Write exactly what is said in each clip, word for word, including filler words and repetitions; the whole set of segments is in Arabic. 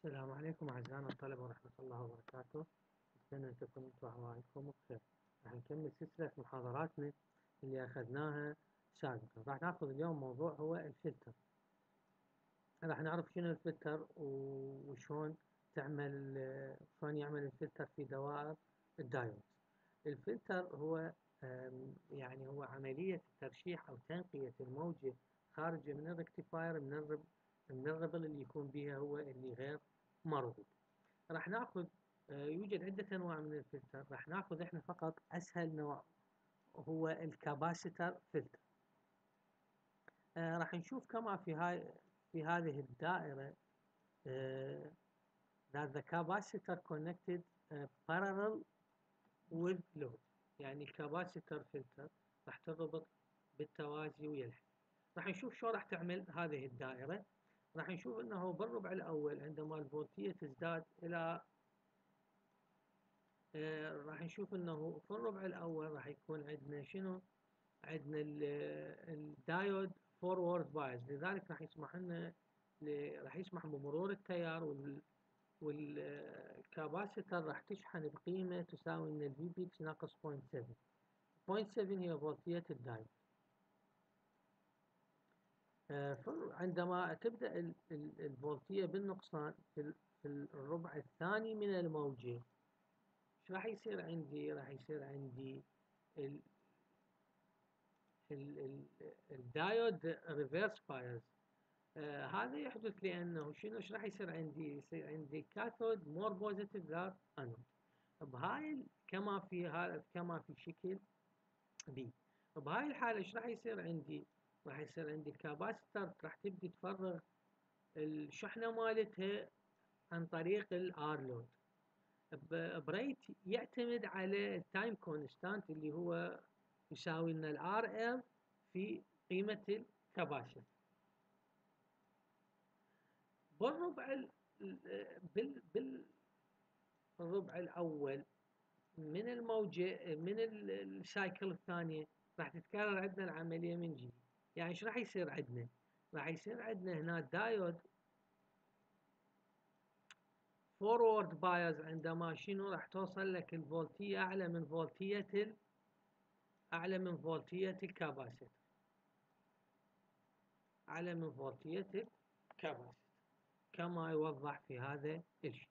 السلام عليكم أعزائنا الطلبة ورحمة الله وبركاته. أتمنى أن تكونوا أنتم أحوالكم بخير. راح نكمل سلسلة محاضراتنا اللي أخذناها سابقا. راح ناخذ اليوم موضوع هو الفلتر. راح نعرف شنو الفلتر وشون تعمل شلون يعمل الفلتر في دوائر الدايود. الفلتر هو يعني هو عملية ترشيح أو تنقية الموجة خارجة من الركتيفاير من الرب من الربل اللي يكون بها هو اللي غير مرغوب. راح ناخذ يوجد عدة أنواع من الفلتر. راح ناخذ احنا فقط أسهل نوع هو الكاباسيتر فلتر. راح نشوف كما في هاي في هذه الدائرة uh, that the capacitor connected uh, parallel with load. يعني الكاباسيتر فلتر راح تربط بالتوازي ويا الحد. راح نشوف شو راح تعمل هذه الدائرة. راح نشوف انه بالربع الاول عندما الفولتية تزداد الى آه راح نشوف انه في الربع الاول راح يكون عندنا شنو؟ عندنا الدايود فورورد بايز، لذلك راح يسمح لنا راح يسمح بمرور التيار وال والكاباسيتر راح تشحن بقيمة تساوي ان الفي بيكس ناقص صفر فاصلة سبعة. صفر فاصلة سبعة هي فولتية الدايود. عندما تبدأ الفولتية بالنقصان في الربع الثاني من الموجة، ايش راح يصير عندي؟ راح يصير عندي ال الدايود ريفيرس بايز. آه هذا يحدث لأنه شنو ايش راح يصير عندي؟ يصير عندي كاثود مور بوزيتيف ذان انود. بهاي كما في هذا كما في شكل بي. بهاي الحالة ايش راح يصير عندي؟ راح يصير عندي الكاباسيتر راح تبدي تفرغ الشحنة مالتها عن طريق الار لود بريت يعتمد على التايم كونستانت اللي هو يساوي لنا الار ال في قيمة الكباسيتر. بالربع بال بالربع الأول من الموجة من السايكل الثانية راح تتكرر عندنا العملية من جديد. يعني ايش راح يصير عندنا؟ راح يصير عندنا هنا دايود فورورد بايز عندما شنو راح توصل لك الفولتية أعلى من فولتية ال أعلى من فولتية الكاباسيتر أعلى من فولتية الكاباسيتر كما يوضح في هذا الشيء.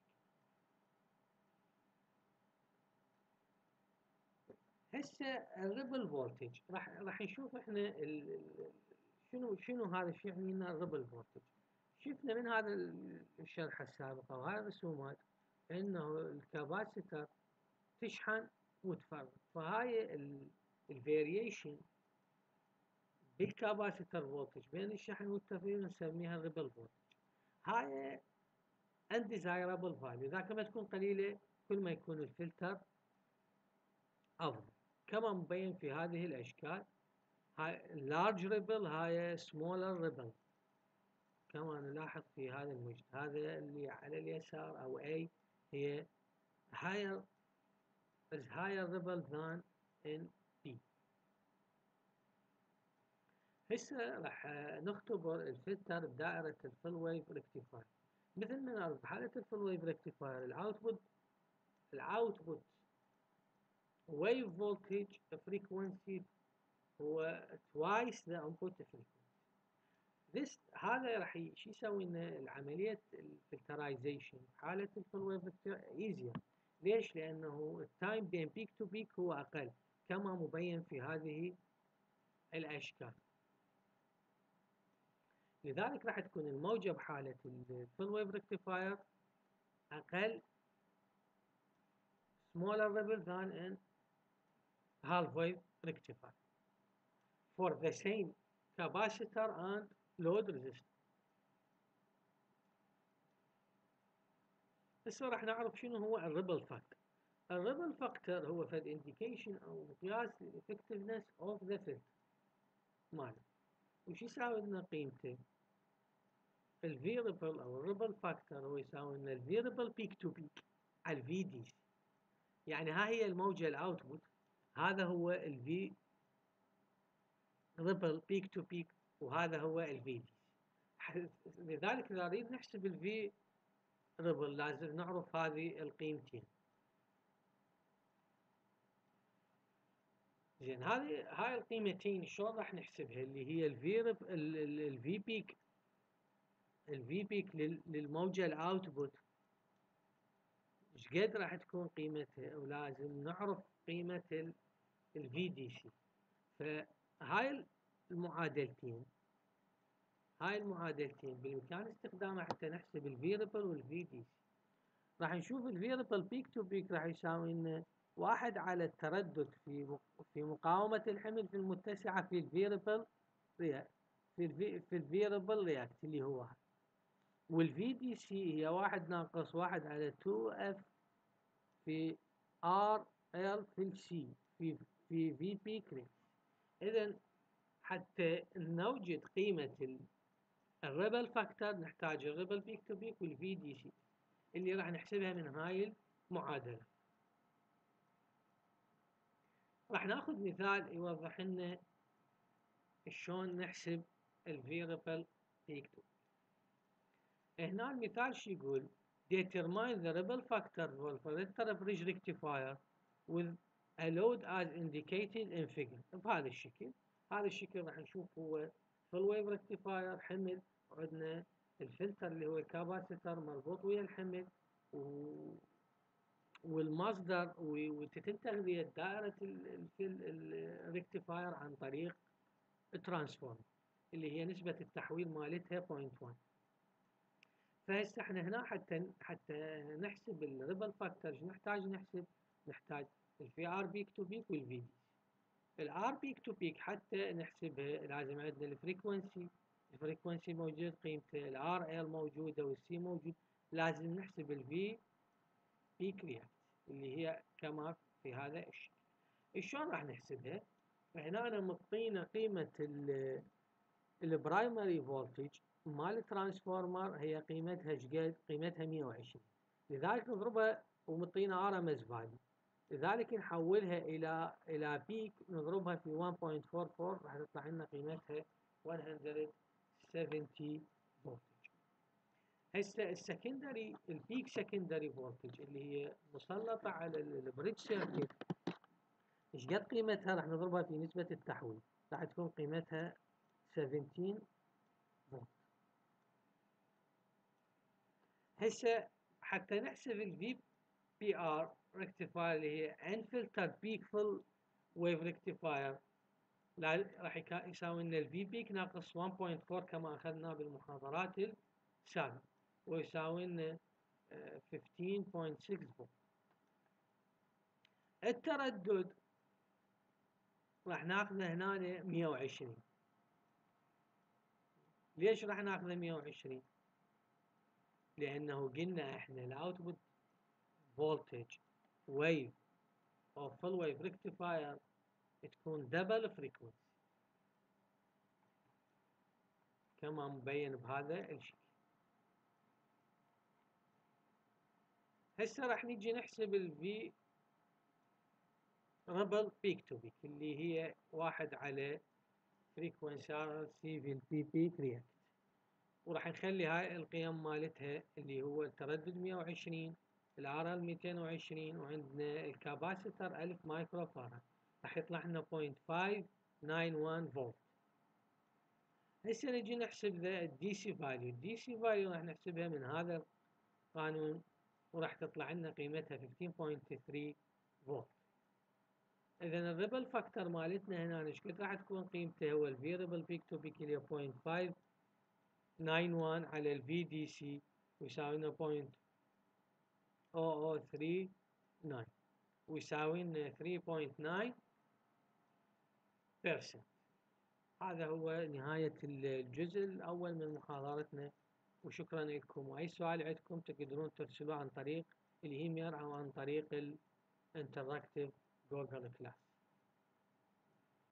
هسه الريبل فولتج راح راح نشوف احنا ال شنو شنو هذا الشيء يعني لنا الريبل فولتج. شفنا من هذا الشرح السابق وهذه الرسومات انه الكاباسيتر تشحن وتفرغ، فهاي الفاريشن بالكاباسيتر فولتج بين الشحن والتفريغ نسميها الريبل فولتج. هاي undesirable value، ذاك ما تكون قليلة كل ما يكون الفلتر أفضل، كما مبين في هذه الأشكال. هاي large ripple هاي smaller ripple كما نلاحظ في هذا المجد. هذا اللي على اليسار أو A هي higher is higher ripple than in B. هسه راح نختبر الفلتر بدائرة الفول ويف ريكتيفاير. مثل ما نعرف بحالة الفول ويف ريكتيفاير الاوتبوت الاوتبوت wave voltage frequency هو twice the input frequency. this هذا راح شو يسوي لنا العملية الفلترايزيشن حالة الفول ويف ايزير. ليش؟ لأنه التايم بين بيك تو بيك هو أقل كما مبين في هذه الأشكال. لذلك راح تكون الموجة بحالة الفول ويف ريكتيفاير أقل smaller ripple than in half wave rectifier for the same capacitor and load resistance. هسه راح نعرف شنو هو الريبل فاكتور. الريبل فاكتور هو فد انديكيشن او مقياس للإفكتفنس اوف ذا فلتر ماله. وش يساوي لنا قيمته؟ الفي ريبل او الريبل فاكتور هو يساوي لنا الفي ريبل بيك تو بيك على الفي دي سي. يعني ها هي الموجة الاوتبوت، هذا هو الفي ريبل بيك تو بيك وهذا هو الفي دي. لذلك اذا نريد نحسب الفي ريبل لازم نعرف هذه القيمتين. زين هذه هاي القيمتين شلون راح نحسبها؟ اللي هي الفي الفي بيك الفي بيك للموجة الاوتبوت ايش قد راح تكون قيمتها، ولازم نعرف قيمة الفي دي سي. فهاي المعادلتين هاي المعادلتين بالامكان استخدامها حتى نحسب الفيربل والفي دي سي. راح نشوف الفيربل بيك تو بيك راح يساوي لنا واحد على التردد في في مقاومة الحمل في المتسعة في الفيربل في الفي في الفيربل رياكت اللي هو واحد، والفي دي سي هي واحد ناقص واحد على تو اف في ار ال في السي في في في بيك ريت. اذا حتى نوجد قيمة الريبل فاكتور نحتاج الريبل بيك تو بيك والفي دي سي اللي راح نحسبها من هاي المعادلة. راح ناخذ مثال يوضح لنا شلون نحسب الفيربل بيك تو. هنا المثال شو يقول؟ determine the ripple factor for collector bridge rectifier with a load as indicated in figure. بهذا الشكل. هذا الشكل راح نشوف هو full wave rectifier حمل، وعندنا الفلتر اللي هو الكاباسيتر مربوط ويا الحمل، و والمصدر وتتم تغذية دائرة الريكتيفاير عن طريق الترانسفورم اللي هي نسبة التحويل مالتها صفر فاصلة واحد. فهسه احنا هنا حتى حتى نحسب الريبل فاكتور شو نحتاج نحسب؟ نحتاج الفي ار بيك تو بيك والفي دي. الار بيك تو بيك حتى نحسبها لازم عندنا الفريكونسي الفريكونسي موجود قيمته، الار ال موجوده والسي موجود، لازم نحسب الفي بيك رياكت اللي هي كما في هذا الشكل. شلون راح نحسبها؟ هنا أنا مطينا قيمة البرايمري فولتج مال الترانسفورمر هي قيمتها ايش قد؟ قيمتها مية وعشرين، لذلك نضربها، ومطينا ار ام اس فاليو، لذلك نحولها الى الى بيك نضربها في واحد فاصلة أربعة أربعة راح تطلع لنا قيمتها مية وسبعين فولتج. هسه السكندري البيك سكندري فولتج اللي هي مسلطة على البريدج سيركت ايش قد قيمتها؟ راح نضربها في نسبة التحويل، راح تكون قيمتها سبعتاشر فولت. هسه حتى نحسب الفي بي ار ريكتيفاير اللي هي انفلتر بيك فل ويف ريكتيفاير راح يساوي لنا الفي بيك ناقص واحد فاصلة أربعة كما اخذناه بالمحاضرات السابقة، ويساوي لنا خمستاشر فاصلة ستة فولت. التردد راح ناخذه هنا مية وعشرين. ليش راح ناخذه مية وعشرين؟ لانه قلنا احنا الاوتبوت فولتج ويف او فل ويف ريكتيفاير تكون دبل فريكونسي كما مبين بهذا الشكل. هسه راح نيجي نحسب الفي ريبل بيك تو بيك اللي هي واحد على فريكونسي ار سي في البي بيك رياكت، وراح نخلي هاي القيم مالتها اللي هو التردد مية وعشرين، الار ال مئتين وعشرين، وعندنا الكاباسيتر ألف مايكرو فاراد، راح يطلع لنا صفر فاصلة خمسة تسعة واحد فولت. هسه نجي نحسب ذا الدي سي فاليو، الدي سي فاليو راح نحسبها من هذا القانون وراح تطلع لنا قيمتها خمستاشر فاصلة ثلاثة فولت. اذا الريبل فاكتور مالتنا هنا ايش قد راح تكون قيمته؟ هو الفيربل بيك تو بيك اللي صفر فاصلة خمسة تسعة واحد على الفي دي سي ويساوي لنا صفر فاصلة صفر صفر ثلاثة تسعة ويساوي لنا ثلاثة فاصلة تسعة بالمئة. هذا هو نهاية الجزء الأول من محاضرتنا، وشكرا لكم. وأي سؤال عندكم تقدرون ترسلوه عن طريق الإيميل أو عن طريق الانتراكتيف جوجل كلاس.